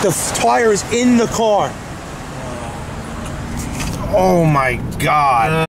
The tire is in the car. Oh my God.